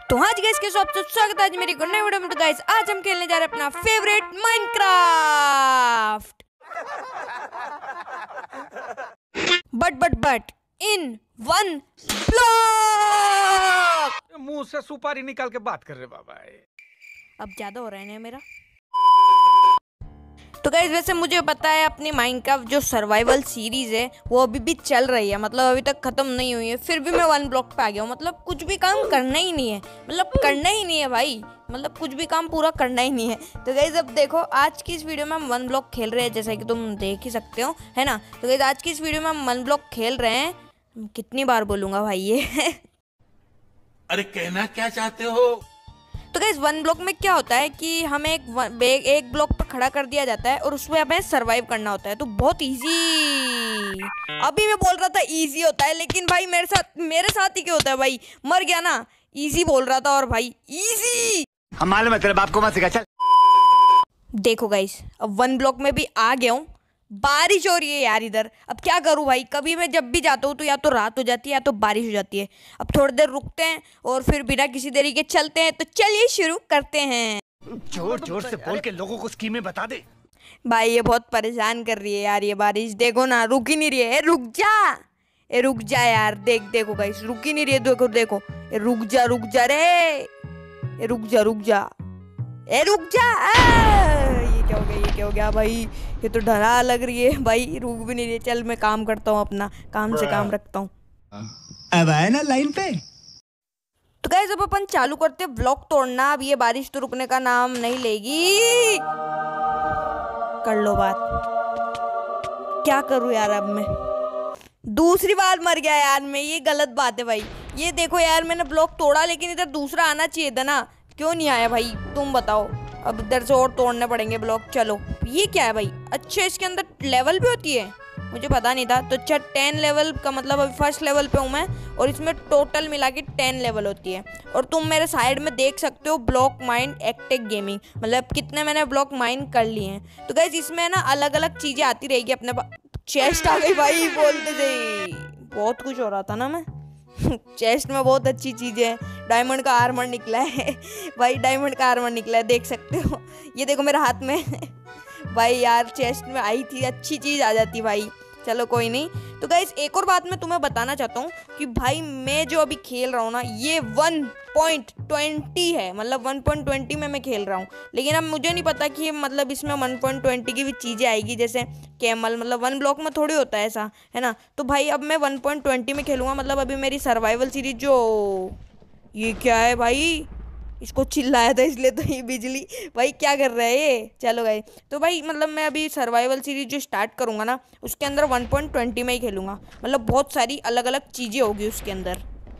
तो हाँ जी गाइस, कैसे हो आप सब? स्वागत है आज मेरी नई वीडियो में। तो गाइस आज हम खेलने जा रहे हैं अपना favourite Minecraft, but in one block. मुंह से सुपारी निकाल के बात कर रहे बाबा। अब ज्यादा हो रहा है ना मेरा। तो गाइस वैसे मुझे पता है अपनी माइनक्राफ्ट जो सर्वाइवल सीरीज है वो अभी भी चल रही है, मतलब अभी तक खत्म नहीं हुई है। फिर भी मैं वन ब्लॉक पे आ गया हूँ। मतलब कुछ भी काम करना ही नहीं है, मतलब करना ही नहीं है भाई, मतलब कुछ भी काम पूरा करना ही नहीं है। तो गाइस अब देखो, आज की इस वीडियो में हम वन ब्लॉक खेल रहे हैं, जैसा कि तुम देख ही सकते हो, है ना। तो गाइस आज की इस वीडियो में हम वन ब्लॉक खेल रहे हैं। कितनी बार बोलूंगा भाई ये अरे कहना क्या चाहते हो? तो गाइस वन ब्लॉक में क्या होता है कि हमें एक ब्लॉक पर खड़ा कर दिया जाता है और उसमें हमें सरवाइव करना होता है। तो बहुत इजी, अभी मैं बोल रहा था इजी होता है, लेकिन भाई मेरे साथ ही क्यों होता है भाई, मर गया ना। इजी बोल रहा था और भाई इजी। हम मालूम है तेरे बाप को मत सिखा। चल देखो गाइस अब वन ब्लॉक में भी आ गया हूँ। बारिश हो रही है यार इधर, अब क्या करूँ भाई। कभी मैं जब भी जाता हूँ तो या तो रात हो जाती है या तो बारिश हो जाती है। अब थोड़ी देर रुकते हैं और फिर बिना किसी देरी के चलते हैं। तो चलिए शुरू करते हैं। जोर जोर से बोल के लोगों को स्कीमें बता दे। भाई ये बहुत परेशान कर रही है यार ये बारिश, देखो ना, रुक ही नहीं रही है। रुक जा यार, देखो गाइस रुक ही नहीं रही है। देखो रुक जा रे, रुक जा। ये क्या हो गया भाई, ये तो डरा लग रही है भाई, रुक भी नहीं रही है। चल मैं काम करता हूँ, अपना काम से काम रखता हूँ। अब आए ना लाइन पे। तो गाइस अब अपन चालू करते हैं ब्लॉक तोड़ना। अब ये बारिश तो रुकने का नाम नहीं लेगी। कर लो बात, क्या करूँ यार। अब मैं दूसरी बार मर गया यार मैं, ये गलत बात है भाई। ये देखो यार मैंने ब्लॉक तोड़ा, लेकिन इधर दूसरा आना चाहिए था ना, क्यों नहीं आया भाई तुम बताओ। अब इधर से और तोड़ने पड़ेंगे ब्लॉक। चलो ये क्या है भाई, अच्छा इसके अंदर लेवल भी होती है, मुझे पता नहीं था। तो अच्छा 10 लेवल का मतलब अभी फर्स्ट लेवल पे हूँ मैं, और इसमें टोटल मिला के 10 लेवल होती है। और तुम मेरे साइड में देख सकते हो ब्लॉक माइन एक्टेक गेमिंग, मतलब कितने मैंने ब्लॉक माइन कर लिए हैं। तो गाइस इसमें ना अलग अलग चीज़ें आती रहेगी अपने पास। चेस्ट आ गई भाई, बोलते थे बहुत कुछ हो रहा था ना मैं चेस्ट में बहुत अच्छी चीज़ें हैं। डायमंड का आर्मर निकला है भाई, डायमंड का आर्मर निकला है, देख सकते हो। ये देखो मेरे हाथ में भाई यार चेस्ट में आई थी, अच्छी चीज़ आ जाती भाई। चलो कोई नहीं। तो गाइस एक और बात मैं तुम्हें बताना चाहता हूँ कि भाई मैं जो अभी खेल रहा हूँ ना, ये 1.20 है, मतलब 1.20 में मैं खेल रहा हूँ। लेकिन अब मुझे नहीं पता कि मतलब इसमें 1.20 की भी चीज़ें आएगी, जैसे कैमल, मतलब वन ब्लॉक में थोड़ी होता है ऐसा, है ना। तो भाई अब मैं 1.20 में खेलूँगा, मतलब अभी मेरी सर्वाइवल सीरीज जो, ये क्या है भाई, इसको चिल्लाया था इसलिए तो ये बिजली भाई क्या कर रहा है ये। चलो भाई, तो भाई मतलब मैं अभी सर्वाइवल सीरीज जो स्टार्ट करूँगा ना, उसके अंदर 1.20 में ही खेलूँगा। मतलब बहुत सारी अलग अलग चीज़ें होगी उसके अंदर।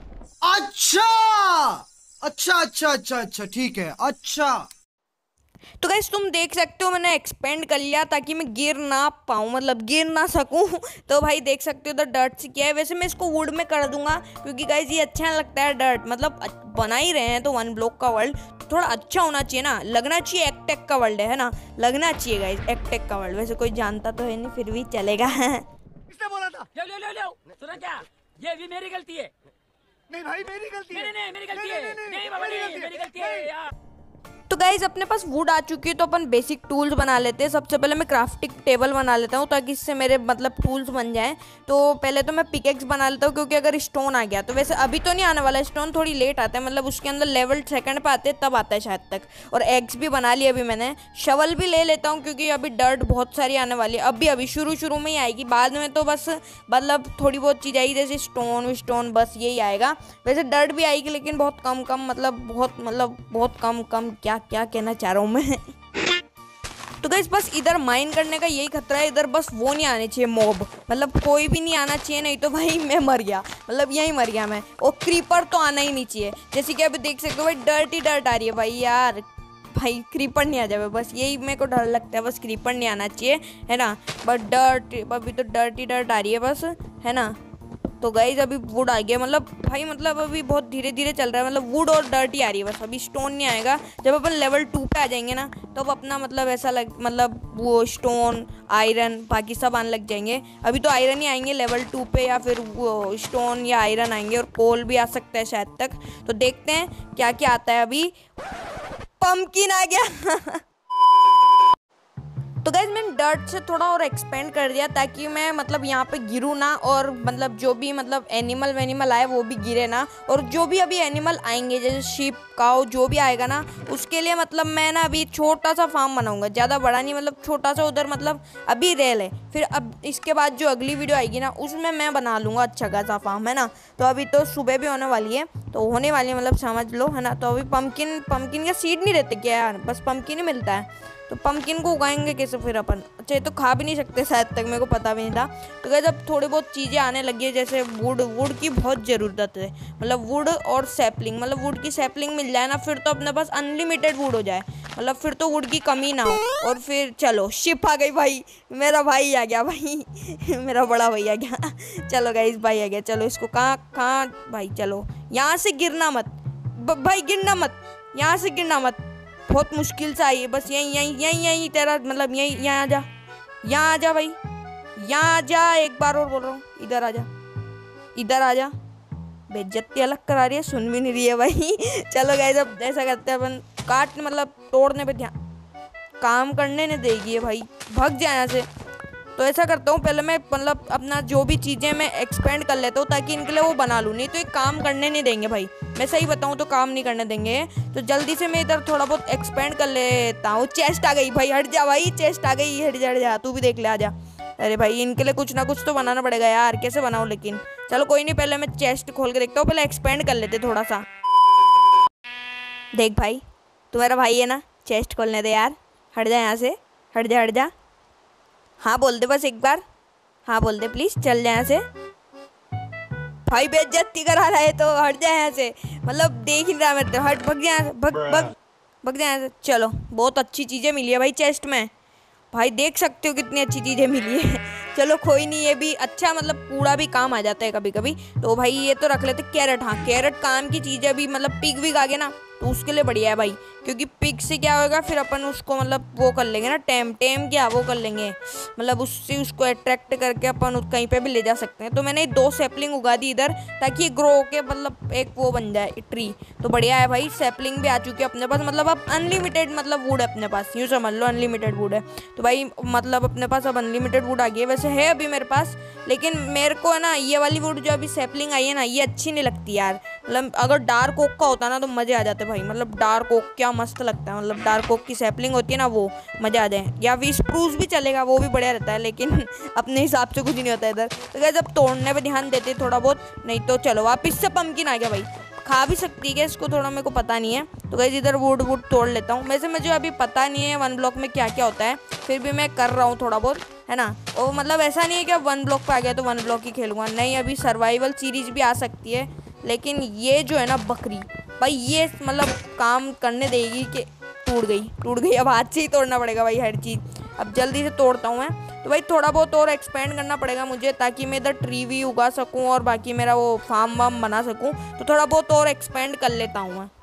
अच्छा ठीक है। अच्छा तो गाइस तुम देख सकते हो मैंने एक्सपेंड कर लिया ताकि मैं गिर ना पाऊँ, मतलब गिर ना सकूँ तो भाई देख सकते हो उधर डर्ट से किया है। वैसे मैं इसको वुड में कर दूंगा, क्योंकि गाइस ये अच्छा लगता है डर्ट, मतलब बना ही रहे हैं तो वन ब्लॉक का वर्ल्ड थोड़ा अच्छा होना चाहिए ना, लगना चाहिए एक्टेक का वर्ल्ड है ना, लगना चाहिए गाइस एक्टेक का वर्ल्ड। वैसे कोई जानता तो है नहीं, फिर भी चलेगा किसने बोला था? ले सुना क्या, ये भी मेरी गलती है। नहीं भाई मेरी गलती है। नहीं मेरी गलती है। नहीं बाबा नहीं, मेरी गलती है यार। तो गाइज अपने पास वुड आ चुकी है, तो अपन बेसिक टूल्स बना लेते हैं। सबसे पहले मैं क्राफ्टिंग टेबल बना लेता हूँ ताकि इससे मेरे मतलब टूल्स बन जाएं। तो पहले तो मैं पिकेक्स बना लेता हूँ, क्योंकि अगर स्टोन आ गया तो, वैसे अभी तो नहीं आने वाला स्टोन, थोड़ी लेट आता है, मतलब उसके अंदर लेवल 2 पे आते हैं तब आता है शायद तक। और एग्स भी बना लिए अभी मैंने। शवल भी ले लेता हूँ क्योंकि अभी डर्ट बहुत सारी आने वाली है, अभी शुरू में ही आएगी, बाद में तो बस मतलब थोड़ी बहुत चीज़ आएगी, जैसे स्टोन बस यही आएगा। वैसे डर्ट भी आएगी लेकिन बहुत कम, मतलब बहुत कम क्या कहना चाह रहा हूँ मैं तो गाइस बस इधर माइन करने का यही खतरा है, इधर बस वो नहीं आने चाहिए मॉब, मतलब कोई भी नहीं आना चाहिए, नहीं तो भाई मैं मर गया, मतलब यहीं मर गया मैं। और क्रीपर तो आना ही नहीं चाहिए, जैसे कि अभी देख सकते हो भाई डर्ट ही डर्ट आ रही है भाई यार। भाई क्रीपर नहीं आ जाए, बस यही मेरे को डर लगता है, बस क्रीपर नहीं आना चाहिए, है ना। बट डर्ट, अभी तो डर्ट ही डर्ट आ रही है बस, है ना। तो गाइज अभी वुड आ गया, मतलब भाई मतलब अभी बहुत धीरे धीरे चल रहा है, मतलब वुड और डर्ट ही आ रही है बस, अभी स्टोन नहीं आएगा। जब अपन लेवल 2 पे आ जाएंगे ना तो अब अपना मतलब ऐसा मतलब वो स्टोन आयरन बाकी सब आने लग जाएंगे। अभी तो आयरन ही आएंगे लेवल 2 पे, या फिर वो स्टोन या आयरन आएंगे, और कोल भी आ सकता है शायद तक। तो देखते हैं क्या क्या आता है। अभी पंपकिन आ गया तो गाइज मैंने डर्ट से थोड़ा और एक्सपेंड कर दिया ताकि मैं मतलब यहाँ पे गिरूँ ना, और मतलब जो भी मतलब एनिमल आए वो भी गिरे ना। और जो भी अभी एनिमल आएंगे जैसे शीप काऊ जो भी आएगा ना, उसके लिए मतलब मैं ना अभी छोटा सा फार्म बनाऊंगा, ज़्यादा बड़ा नहीं, मतलब छोटा सा उधर मतलब अभी रेल है। फिर अब इसके बाद जो अगली वीडियो आएगी ना उसमें मैं बना लूँगा अच्छा खासा फार्म, है ना। तो अभी तो सुबह भी होने वाली है, तो होने वाली है मतलब समझ लो, है ना। तो अभी पम्पकिन का सीड नहीं रहते क्या यार, बस पम्पकिन ही मिलता है। तो पम्पकिन को उगाएंगे कैसे फिर अपन? अच्छा ये तो खा भी नहीं सकते शायद तक, मेरे को पता भी नहीं था। तो गाइस अब थोड़ी बहुत चीज़ें आने लगी है, जैसे वुड की बहुत ज़रूरत है, मतलब वुड और सैपलिंग, मतलब वुड की सैपलिंग मिल जाए ना फिर तो अपने पास अनलिमिटेड वुड हो जाए, मतलब फिर तो वुड की कमी ना हो। और फिर चलो शिप आ गई भाई, मेरा भाई आ गया भाई मेरा बड़ा भाई आ गया चलो गाइस भाई आ गया। चलो इसको कहाँ भाई, चलो यहाँ से गिरना मत भाई, गिरना मत, यहाँ से गिरना मत, बहुत मुश्किल से आई है, बस यहीं तेरा मतलब यहाँ आ जा भाई, यहाँ आ जा, एक बार और बोल रहा हूँ, इधर आ जा। बेइज्जती अलग करा रही है, सुन भी नहीं रही है भाई चलो गाइस अब ऐसा करते हैं अपन, काट मतलब तोड़ने पे ध्यान, काम करने नहीं देगी है भाई, भाग जाए यहाँ से। तो ऐसा करता हूँ पहले मैं मतलब अपना जो भी चीज़ें मैं एक्सपेंड कर लेता हूँ ताकि इनके लिए वो बना लूँ, नहीं तो ये काम करने नहीं देंगे भाई, मैं सही बताऊँ तो काम नहीं करने देंगे। तो जल्दी से मैं इधर थोड़ा बहुत एक्सपेंड कर लेता हूँ। चेस्ट आ गई भाई, हट जा भाई, चेस्ट आ गई, हट जा, तू भी देख ले, आ जा। अरे भाई इनके लिए कुछ ना कुछ तो बनाना पड़ेगा यार, कैसे बनाऊँ लेकिन, चलो कोई नहीं, पहले मैं चेस्ट खोल के देखता हूँ, पहले एक्सपेंड कर लेते थोड़ा सा। देख भाई तू मेरा भाई है ना, चेस्ट खोलने दे यार, हट जा यहाँ से, हट जा। हाँ बोल दे बस एक बार, हाँ बोल दे प्लीज़, चल जाए यहाँ से। भाई बेइज्जती करा रहा है तो हट जाए यहाँ से, मतलब देख ही रहा मेरे तो, हट, भग जाए, भग जाए यहाँ से। चलो बहुत अच्छी चीज़ें मिली है भाई चेस्ट में, भाई देख सकते हो कितनी अच्छी चीज़ें मिली है चलो कोई नहीं, ये भी अच्छा मतलब कूड़ा भी काम आ जाता है कभी कभी। तो भाई ये तो रख लेते कैरेट, हाँ कैरेट काम की चीज़ है, अभी मतलब पिग विग आ गए ना तो उसके लिए बढ़िया है भाई, क्योंकि पिग से क्या होगा फिर अपन उसको मतलब वो कर लेंगे ना, टेम क्या वो कर लेंगे, मतलब उससे उसको अट्रैक्ट करके अपन कहीं पे भी ले जा सकते हैं। तो मैंने 2 सैपलिंग उगा दी इधर ताकि ये ग्रो होके मतलब एक वो बन जाए ट्री। तो बढ़िया है भाई, सैपलिंग भी आ चुकी है अपने पास, मतलब अब अनलिमिटेड मतलब वुड है अपने पास, यूँ समझ लो अनलिमिटेड वुड है। तो भाई मतलब अपने पास अब अनलिमिटेड वुड आ गई है, वैसे है अभी मेरे पास, लेकिन मेरे को है ना ये वाली वुड जो अभी सैपलिंग आई है ना ये अच्छी नहीं लगती यार, मतलब अगर डार्क ओक का होता ना तो मज़े आ जाते भाई, मतलब डार्क ओक क्या मस्त लगता है, मतलब डार्क ओक की सैपलिंग होती है ना वो मज़ा आ जाए, या फिर स्प्रूस भी चलेगा वो भी बढ़िया रहता है, लेकिन अपने हिसाब से कुछ नहीं होता इधर। तो क्या जब तोड़ने पे ध्यान देते थोड़ा बहुत, नहीं तो चलो वापिस से पम्पकिन आ गया भाई, खा भी सकती है इसको, थोड़ा मेरे को पता नहीं है। तो गाइस इधर वुड तोड़ लेता हूँ, वैसे मुझे अभी पता नहीं है 1 ब्लॉक में क्या क्या होता है, फिर भी मैं कर रहा हूँ थोड़ा बहुत, है ना। और मतलब ऐसा नहीं है कि अब 1 ब्लॉक पे आ गया तो 1 ब्लॉक ही खेलूँगा, नहीं अभी सर्वाइवल सीरीज भी आ सकती है, लेकिन ये जो है ना बकरी भाई ये मतलब काम करने देगी कि टूट गई, अब हाथ से ही तोड़ना पड़ेगा भाई हर चीज़। अब जल्दी से तोड़ता हूँ मैं, तो भाई थोड़ा बहुत और एक्सपेंड करना पड़ेगा मुझे ताकि मैं इधर ट्री भी उगा सकूँ और बाकी मेरा वो फार्म वार्म बना सकूँ, तो थोड़ा बहुत और एक्सपेंड कर लेता हूँ मैं।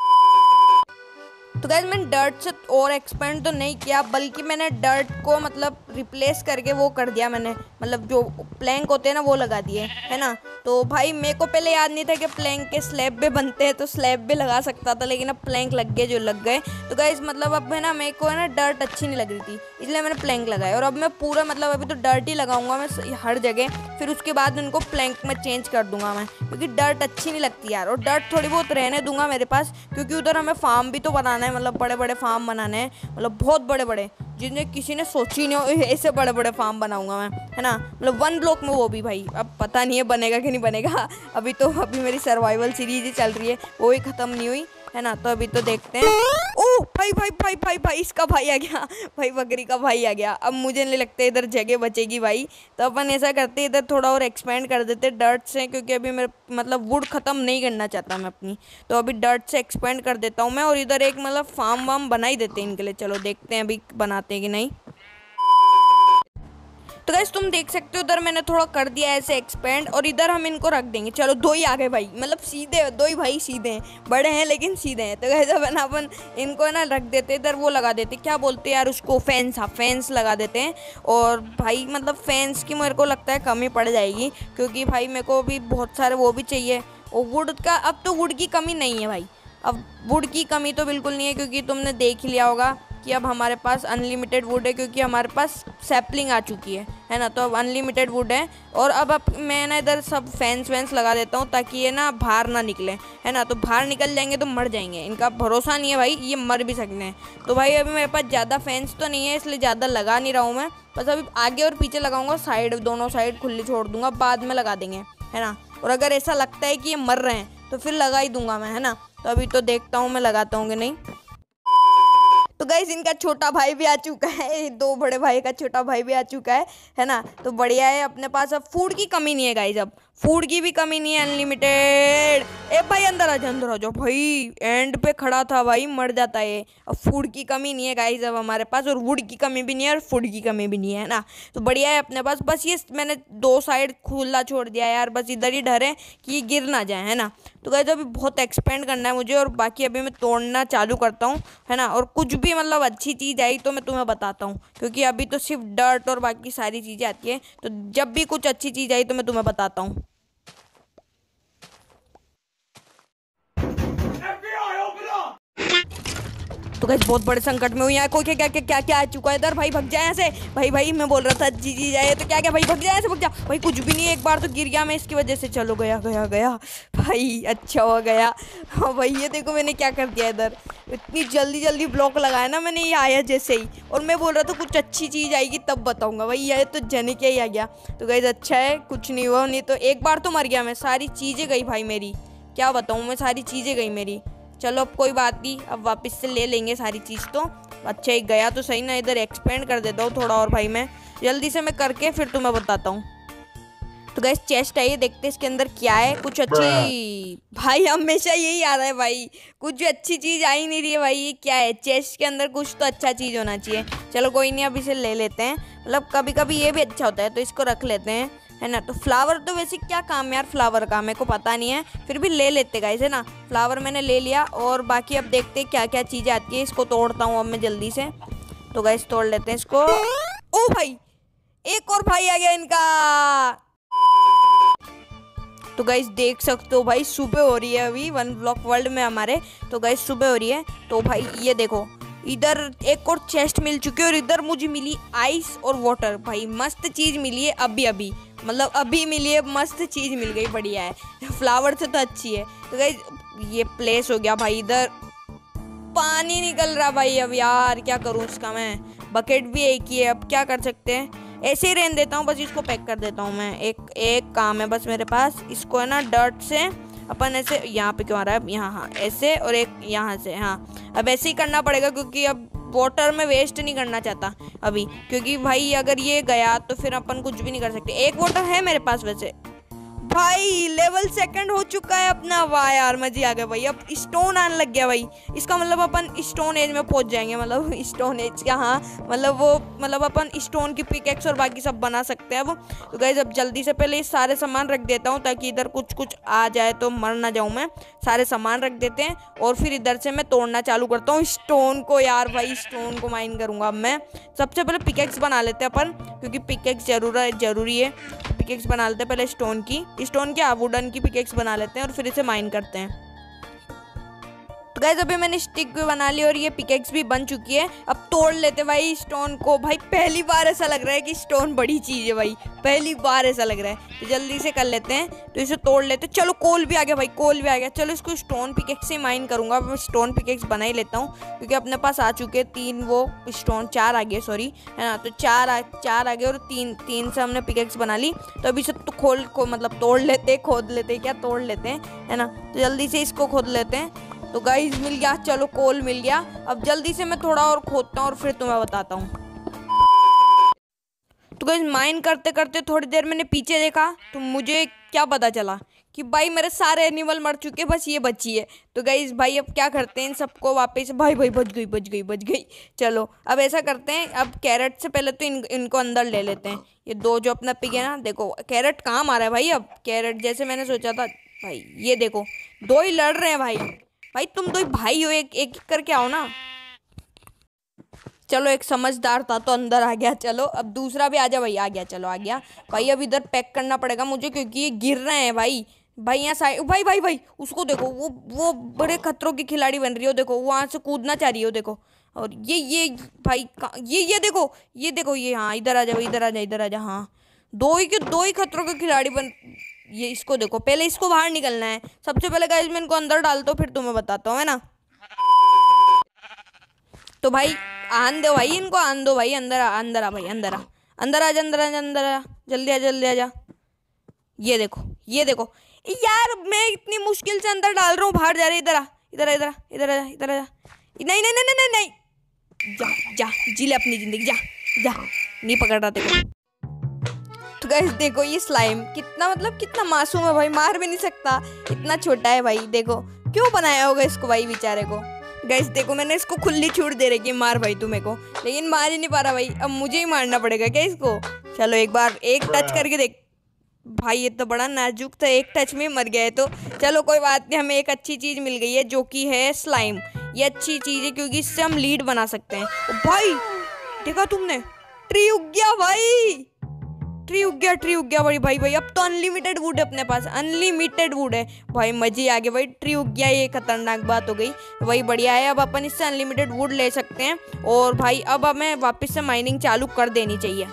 तो गाइस मैंने डर्ट से और एक्सपेंड तो नहीं किया, बल्कि मैंने डर्ट को मतलब रिप्लेस करके वो कर दिया मैंने, मतलब जो प्लैंक होते हैं ना वो लगा दिए, है ना। तो भाई मेरे को पहले याद नहीं था कि प्लैंक के स्लैब भी बनते हैं, तो स्लैब भी लगा सकता था, लेकिन अब प्लैंक लग गए जो लग गए। तो गाइस मतलब अब है ना मेरे को है ना डर्ट अच्छी नहीं लग रही थी, इसलिए मैंने प्लैंक लगाया, और अब मैं पूरा मतलब अभी तो डर्ट ही लगाऊंगा मैं हर जगह, फिर उसके बाद उनको प्लैंक में चेंज कर दूंगा मैं, क्योंकि डर्ट अच्छी नहीं लगती यार, और डर्ट थोड़ी बहुत रहने दूंगा मेरे पास, क्योंकि उधर हमें फार्म भी तो बनाना है, मतलब बड़े बड़े फार्म बनाने हैं, मतलब बहुत बड़े बड़े, जिन्हें किसी ने सोची नहीं हो, ऐसे बड़े बड़े फार्म बनाऊंगा मैं, है ना, मतलब 1 ब्लॉक में वो भी भाई। अब पता नहीं है बनेगा कि नहीं बनेगा, अभी मेरी सर्वाइवल सीरीज ही चल रही है, वो ही ख़त्म नहीं हुई, है ना। तो अभी तो देखते हैं। ओ भाई इसका भाई आ गया भाई, बकरी का भाई आ गया। अब मुझे नहीं लगता इधर जगह बचेगी भाई, तो अपन ऐसा करते इधर थोड़ा और एक्सपेंड कर देते डर्ट से, क्योंकि अभी मेरे मतलब वुड ख़त्म नहीं करना चाहता मैं अपनी, तो अभी डर्ट से एक्सपेंड कर देता हूँ मैं, और इधर एक मतलब फार्म वार्म बना ही देते हैं इनके लिए। चलो देखते हैं अभी बनाते हैं कि नहीं। तो गाइस तुम देख सकते हो उधर मैंने थोड़ा कर दिया है ऐसे एक्सपेंड, और इधर हम इनको रख देंगे। चलो 2 ही आ गए भाई, मतलब सीधे 2 ही भाई, सीधे हैं, बड़े हैं लेकिन सीधे हैं। तो गाइस अब ना अपन इनको ना रख देते इधर, वो लगा देते, क्या बोलते हैं यार उसको, फेंस। हाँ फेंस लगा देते हैं। और भाई मतलब फेंस की मेरे को लगता है कमी पड़ जाएगी, क्योंकि भाई मेरे को भी बहुत सारे वो भी चाहिए। और वुड का अब तो वुड की कमी नहीं है भाई, अब वुड की कमी तो बिल्कुल नहीं है, क्योंकि तुमने देख ही लिया होगा कि अब हमारे पास अनलिमिटेड वुड है, क्योंकि हमारे पास सैपलिंग आ चुकी है ना। तो अब अनलिमिटेड वुड है। और अब मैं ना इधर सब फैंस वैंस लगा देता हूँ, ताकि ये ना बाहर ना निकले, है ना। तो बाहर निकल जाएंगे तो मर जाएंगे, इनका भरोसा नहीं है भाई, ये मर भी सकते हैं। तो भाई अभी मेरे पास ज़्यादा फैंस तो नहीं है, इसलिए ज़्यादा लगा नहीं रहा हूँ मैं, बस अभी आगे और पीछे लगाऊंगा, साइड दोनों साइड खुली छोड़ दूंगा, बाद में लगा देंगे, है ना। और अगर ऐसा लगता है कि ये मर रहे हैं तो फिर लगा ही दूंगा मैं, है ना। तो अभी तो देखता हूँ मैं लगाता हूँ कि नहीं। तो गाइस इनका छोटा भाई भी आ चुका है, 2 बड़े भाई का छोटा भाई भी आ चुका है ना। तो बढ़िया है, अपने पास अब फूड की कमी नहीं है गाइस, अब फूड की भी कमी नहीं है, अनलिमिटेड। ए भाई अंदर आ जाओ भाई, एंड पे खड़ा था भाई, मर जाता है। अब फूड की कमी नहीं है गाइस अब हमारे पास, और वुड की कमी भी नहीं है, और फूड की कमी भी नहीं है ना। तो बढ़िया है अपने पास। बस ये मैंने 2 साइड खुला छोड़ दिया यार, बस इधर ही डर है कि ये गिर ना जाए, है ना। तो गाइस अभी बहुत एक्सपेंड करना है मुझे, और बाकी अभी मैं तोड़ना चालू करता हूँ, है ना। और कुछ भी मतलब अच्छी चीज़ आई तो मैं तुम्हें बताता हूँ, क्योंकि अभी तो सिर्फ डर्ट और बाकी सारी चीज़ें आती है। तो जब भी कुछ अच्छी चीज़ आई तो मैं तुम्हें बताता हूँ। तो गाइस बहुत बड़े संकट में हूँ यहाँ, कोई क्या क्या क्या क्या आ चुका है इधर। भाई भग जाए ऐसे, भाई मैं बोल रहा था अच्छी चीज आए तो क्या क्या, भाई भग जाए ऐसे, भग जा भाई। कुछ भी नहीं, एक बार तो गिर गया मैं इसकी वजह से। चलो गया भाई, अच्छा हो गया। हाँ भाई ये देखो मैंने क्या कर दिया इधर, इतनी जल्दी ब्लॉक लगाया ना मैंने, ये आया जैसे ही। और मैं बोल रहा था कुछ अच्छी चीज़ आएगी तब बताऊंगा, भाई ये तो जने क्या ही आ गया। तो गाइस अच्छा है कुछ नहीं हुआ, नहीं तो एक बार तो मर गया मैं, सारी चीज़ें गई भाई मेरी, क्या बताऊँ मैं, सारी चीज़ें गई मेरी। चलो अब कोई बात नहीं, अब वापस से ले लेंगे सारी चीज़। तो अच्छा एक गया तो सही ना, इधर एक्सपेंड कर देता हूँ थोड़ा और भाई, मैं जल्दी से मैं करके फिर तुम्हें बताता हूँ। तो गाइस चेस्ट है ये, देखते इसके अंदर क्या है, कुछ अच्छी। भाई हमेशा यही आ रहा है भाई, कुछ अच्छी चीज़ आ ही नहीं रही है भाई, ये क्या है, चेस्ट के अंदर कुछ तो अच्छा चीज़ होना चाहिए। चलो कोई नहीं, अब इसे ले लेते हैं, मतलब कभी कभी ये भी अच्छा होता है, तो इसको रख लेते हैं, है ना। तो फ्लावर तो वैसे क्या काम है यार फ्लावर का, मेरे को पता नहीं है, फिर भी ले लेते गाइस, है ना। फ्लावर मैंने ले लिया, और बाकी अब देखते हैं क्या क्या चीज़ें आती है। इसको तोड़ता हूँ अब मैं जल्दी से। तो गाइस तोड़ लेते हैं इसको। ओ भाई एक और भाई आ गया इनका। तो गाइस देख सकते हो भाई सुबह हो रही है अभी 1 ब्लॉक वर्ल्ड में हमारे। तो गाइस सुबह हो रही है, तो भाई ये देखो इधर एक और चेस्ट मिल चुकी है, और इधर मुझे मिली आइस और वाटर। भाई मस्त चीज़ मिली है अभी मतलब अभी मिली है, मस्त चीज़ मिल गई, बढ़िया है। फ्लावर से तो अच्छी है। तो गाइस ये प्लेस हो गया भाई, इधर पानी निकल रहा भाई। अब यार क्या करूँ इसका मैं, बकेट भी एक ही है, अब क्या कर सकते हैं, ऐसे ही रहने देता हूँ, बस इसको पैक कर देता हूँ मैं। एक काम है बस मेरे पास, इसको है ना डर्ट से अपन ऐसे, यहाँ पे क्यों आ रहा है, यहाँ हाँ ऐसे, और एक यहाँ से, हाँ अब ऐसे ही करना पड़ेगा, क्योंकि अब वाटर में वेस्ट नहीं करना चाहता अभी, क्योंकि भाई अगर ये गया तो फिर अपन कुछ भी नहीं कर सकते। एक वाटर है मेरे पास वैसे। भाई लेवल 2 हो चुका है अपना, वाह यार मजे आ गए भाई। अब स्टोन आने लग गया भाई, इसका मतलब अपन स्टोन एज में पहुंच जाएंगे, मतलब स्टोन एज का, हाँ मतलब अपन स्टोन की पिकेक्स और बाकी सब बना सकते हैं अब। तो गाइस अब जल्दी से पहले ये सारे सामान रख देता हूँ, ताकि इधर कुछ आ जाए तो मर ना जाऊँ मैं। सारे सामान रख देते हैं, और फिर इधर से मैं तोड़ना चालू करता हूँ स्टोन को। यार भाई स्टोन को माइन करूँगा अब मैं। सबसे पहले पिकेक्स बना लेते हैं अपन, क्योंकि पिकेक्स जरूरी है। पिकेक्स बना लेते हैं पहले स्टोन क्या वुडन की पिकेक्स बना लेते हैं, और फिर इसे माइन करते हैं। तो गाइस अभी मैंने स्टिक भी बना ली, और ये पिकेक्स भी बन चुकी है। अब तोड़ लेते भाई स्टोन को। भाई पहली बार ऐसा लग रहा है कि स्टोन बड़ी चीज़ है भाई, पहली बार ऐसा लग रहा है। तो जल्दी से कर लेते हैं, तो इसे तोड़ लेते हैं। चलो कोल भी आ गया भाई, कोल भी आ गया। चलो इसको स्टोन पिकेक्स से माइन करूँगा, मैं स्टोन पिकेक्स बना ही लेता हूँ, क्योंकि अपने पास आ चुके 3 वो स्टोन, 4 आ गए सॉरी, है ना। तो 4 आ गए, और तीन से हमने पिकेक्स बना ली। तो अभी से तो मतलब तोड़ लेते, खोद लेते, क्या तोड़ लेते हैं, है ना। तो जल्दी से इसको खोद लेते हैं। तो गाइस मिल गया, चलो कोल मिल गया। अब जल्दी से मैं थोड़ा और खोदता हूँ, और फिर तुम्हें बताता हूँ। तो गाइस माइन करते करते थोड़ी देर मैंने पीछे देखा, तो मुझे क्या पता चला कि भाई मेरे सारे एनिमल मर चुके, बस ये बची है। तो गाइस भाई अब क्या करते हैं, इन सबको वापस, भाई भाई बच गई। चलो अब ऐसा करते हैं, अब कैरेट से पहले तो इनको अंदर ले लेते हैं। ये दो जो अपना पिग है ना, देखो कैरेट कहाँ मारा है भाई। अब कैरेट जैसे मैंने सोचा था भाई, ये देखो दो ही लड़ रहे हैं भाई। भाई तुम दो ही भाई हो, एक एक करके आओ ना। चलो एक समझदार था तो अंदर आ गया। चलो अब दूसरा भी आ जा भाई, आ गया, चलो आ गया भाई। अब इधर पैक करना पड़ेगा मुझे, क्योंकि ये गिर रहे हैं भाई। भाई यहाँ साइड, भाई उसको देखो, वो बड़े खतरों की खिलाड़ी बन रही हो, देखो वहां से कूदना चाह रही हो, देखो। और ये भाई ये देखो ये, हाँ इधर आ जा। हाँ दो ही खतरों के खिलाड़ी बन। ये इसको देखो, पहले इसको बाहर निकलना है सबसे पहले गाइस। मैं इनको अंदर डालता हूँ फिर तुम्हें बताता हूँ, है ना। तो भाई आन दो भाई, इनको आन दो भाई, अंदर आ भाई, अंदर आ, जल्दी आ जा। ये देखो यार, मैं इतनी मुश्किल से अंदर डाल रहा हूँ, बाहर जा रहे। इधर आ जा। नहीं, जा जी ले अपनी जिंदगी, जा नहीं पकड़ रहा तेरे को। तो गाइस देखो ये स्लाइम कितना मासूम है भाई, मार भी नहीं सकता, इतना छोटा है भाई। देखो क्यों बनाया होगा इसको भाई बेचारे को। गाइस देखो मैंने इसको खुली छूट दे रखी है, मार भाई तू मेरे को, लेकिन मार ही नहीं पा रहा भाई। अब मुझे ही मारना पड़ेगा क्या इसको। चलो एक बार एक टच करके देख भाई, ये तो बड़ा नाजुक था, एक टच में मर गया है। तो चलो कोई बात नहीं, हमें एक अच्छी चीज़ मिल गई है जो कि है स्लाइम। ये अच्छी चीज़ है क्योंकि इससे हम लीड बना सकते हैं। भाई देखा तुमने, ट्री उग गया भाई, ट्री उग गया भाई। अब तो अनलिमिटेड वुड है अपने पास, अनलिमिटेड वुड है भाई, मजे आ गए भाई। ट्री उग गया, ये खतरनाक बात हो गई भाई, बढ़िया है। अब अपन इससे अनलिमिटेड वुड ले सकते हैं। और भाई अब हमें वापस से माइनिंग चालू कर देनी चाहिए।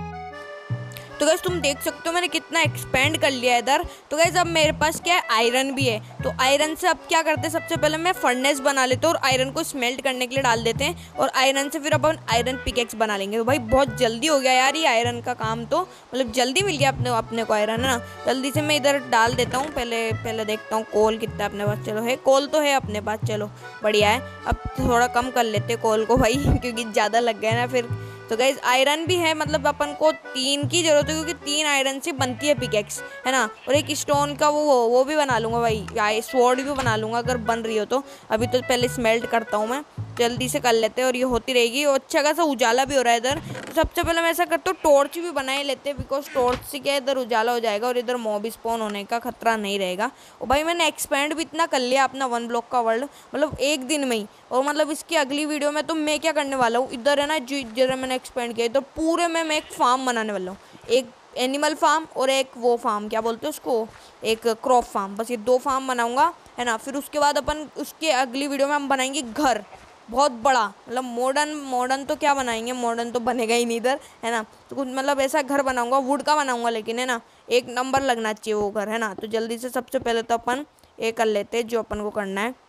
तो गैस तुम देख सकते हो मैंने कितना एक्सपेंड कर लिया है इधर। तो गैस अब मेरे पास क्या है, आयरन भी है। तो आयरन से अब क्या करते हैं, सबसे पहले मैं फर्नेस बना लेता हूँ और आयरन को स्मेल्ट करने के लिए डाल देते हैं। और आयरन से फिर अपन आयरन पिकेक्स बना लेंगे। तो भाई बहुत जल्दी हो गया यार ये आयरन का काम, तो मतलब जल्दी मिल गया अपने को आयरन, है ना। जल्दी से मैं इधर डाल देता हूँ। पहले देखता हूँ कोल कितना अपने पास। चलो है, कोल तो है अपने पास, चलो बढ़िया है। अब थोड़ा कम कर लेते कोल को भाई क्योंकि ज़्यादा लग गया ना फिर। तो गाइज आयरन भी है, मतलब अपन को 3 की जरूरत है क्योंकि 3 आयरन से बनती है पिकेक्स, है ना। और एक स्टोन का वो भी बना लूँगा भाई, स्वॉर्ड भी बना लूँगा अगर बन रही हो तो। अभी तो पहले स्मेल्ट करता हूँ मैं, जल्दी से कर लेते हैं और ये होती रहेगी। और अच्छा खासा उजाला भी हो रहा है इधर। तो सबसे पहले मैं ऐसा करता हूँ, टॉर्च भी बना ही लेते हैं, बिकॉज टॉर्च से क्या इधर उजाला हो जाएगा और इधर मॉब स्पॉन होने का खतरा नहीं रहेगा। और भाई मैंने एक्सपेंड भी इतना कर लिया अपना 1 ब्लॉक का वर्ल्ड, मतलब एक दिन में ही। और मतलब इसकी अगली वीडियो में तो मैं क्या करने वाला हूँ, इधर है ना जिधर मैंने एक्सपेंड किया, इधर पूरे में मैं एक फार्म बनाने वाला हूँ। एक एनिमल फार्म और एक वो फार्म, क्या बोलते हैं उसको, एक क्रॉप फार्म। बस ये 2 फार्म बनाऊंगा, है ना। फिर उसके बाद अपन उसके अगली वीडियो में हम बनाएंगे घर बहुत बड़ा, मतलब मॉडर्न तो क्या बनाएंगे, मॉडर्न तो बनेगा ही नहीं इधर, है ना। तो कुछ मतलब ऐसा घर बनाऊंगा, वुड का बनाऊंगा, लेकिन है ना एक नंबर लगना चाहिए वो घर, है ना। तो जल्दी से सबसे पहले तो अपन ये कर लेते हैं जो अपन को करना है।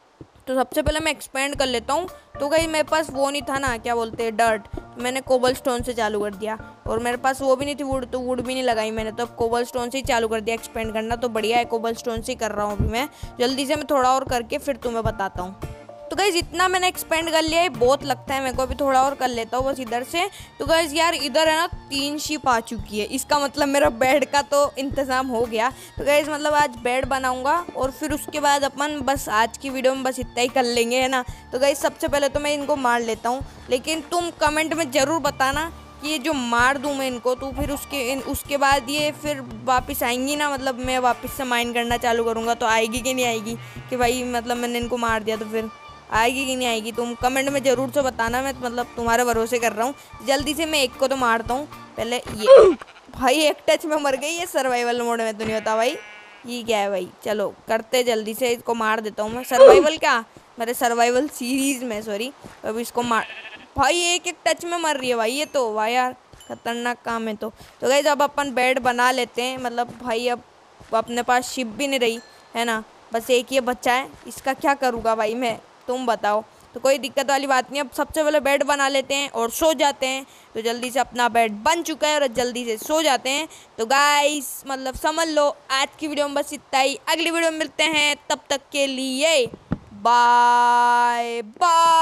तो सबसे पहले मैं एक्सपेंड कर लेता हूँ। तो कहीं मेरे पास वो नहीं था ना, क्या बोलते हैं, डर्ट। तो मैंने कोबल स्टोन से चालू कर दिया। और मेरे पास वो भी नहीं थी वुड, तो वुड भी नहीं लगाई मैंने, तो अब कोबल स्टोन से ही चालू कर दिया एक्सपेंड करना। तो बढ़िया है, कोबल स्टोन से ही कर रहा हूँ अभी मैं। जल्दी से मैं थोड़ा और करके फिर तुम्हें बताता हूँ। तो गाइज इतना मैंने एक्सपेंड कर लिया है, बहुत लगता है मेरे को, अभी थोड़ा और कर लेता हूँ बस इधर से। तो गाइज यार इधर है ना 3 शीप आ चुकी है, इसका मतलब मेरा बेड का तो इंतज़ाम हो गया। तो गाइज मतलब आज बेड बनाऊंगा और फिर उसके बाद अपन बस आज की वीडियो में बस इतना ही कर लेंगे, है ना। तो गाइज सबसे पहले तो मैं इनको मार लेता हूँ, लेकिन तुम कमेंट में ज़रूर बताना कि ये जो मार दूँ मैं इनको, तो फिर उसके बाद ये फिर वापस आएंगी ना, मतलब मैं वापस से माइन करना चालू करूँगा तो आएगी कि नहीं आएगी, कि भाई मतलब मैंने इनको मार दिया तो फिर आएगी कि नहीं आएगी। तुम कमेंट में ज़रूर से बताना, मैं मतलब तुम्हारे भरोसे कर रहा हूँ। जल्दी से मैं एक को तो मारता हूँ पहले। ये भाई एक टच में मर गई, ये सर्वाइवल मोड में तो नहीं होता भाई, ये क्या है भाई। चलो करते जल्दी से, इसको मार देता हूँ मैं। सर्वाइवल क्या, मेरे सर्वाइवल सीरीज़ में, सॉरी। अब इसको मार, भाई एक टच में मर रही है भाई ये तो, वाह यार खतरनाक काम है। तो गाइस अब अपन बेड बना लेते हैं, मतलब भाई अब अपने पास शिप भी नहीं रही, है ना। बस एक ये बच्चा है, इसका क्या करूँगा भाई मैं, तुम बताओ। तो कोई दिक्कत वाली बात नहीं, अब सबसे पहले बेड बना लेते हैं और सो जाते हैं। तो जल्दी से अपना बेड बन चुका है और जल्दी से सो जाते हैं। तो गाइस मतलब समझ लो आज की वीडियो में बस इतना ही, अगली वीडियो में मिलते हैं, तब तक के लिए बाय बाय।